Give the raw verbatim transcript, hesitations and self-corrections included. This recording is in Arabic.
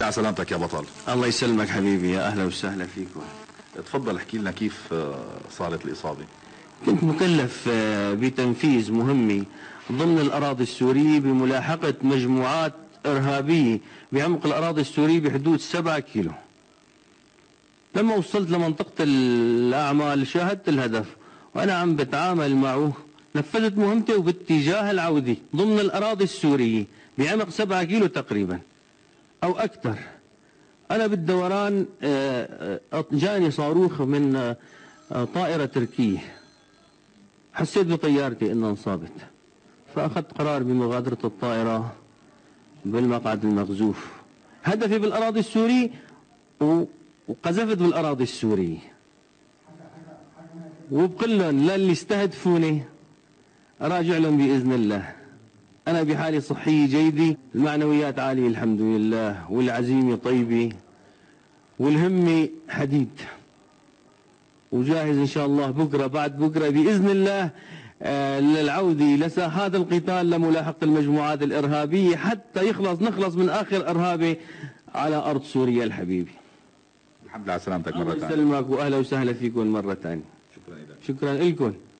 على سلامتك يا بطل. الله يسلمك حبيبي، يا اهلا وسهلا فيكم. تفضل احكي لنا كيف صارت الإصابة. كنت مكلف بتنفيذ مهمة ضمن الأراضي السورية بملاحقة مجموعات إرهابية بعمق الأراضي السورية بحدود سبعة كيلو. لما وصلت لمنطقة الأعمال شاهدت الهدف وأنا عم بتعامل معه، نفذت مهمتي وباتجاه العودة ضمن الأراضي السورية بعمق سبعة كيلو تقريبا أو أكثر. أنا بالدوران جاني صاروخ من طائرة تركية، حسيت بطيارتي انها انصابت، فاخذت قرار بمغادرة الطائرة بالمقعد المقذوف. هدفي بالاراضي السورية وقذفت بالاراضي السورية، وبقول لهم للي استهدفوني اراجع لهم باذن الله. انا بحالة صحية جيدة، المعنويات عالية الحمد لله، والعزيمة طيبة، والهمة حديد، وجاهز ان شاء الله بكره بعد بكره باذن الله آه للعوده لساحات القتال لملاحقه المجموعات الارهابيه حتى يخلص نخلص من اخر ارهابي على ارض سوريا الحبيبي. الحمد لله على سلامتك مره ثانيه. الله يسلمك واهلا وسهلا فيكم مره ثانيه. شكرا لك. شكرا لكم.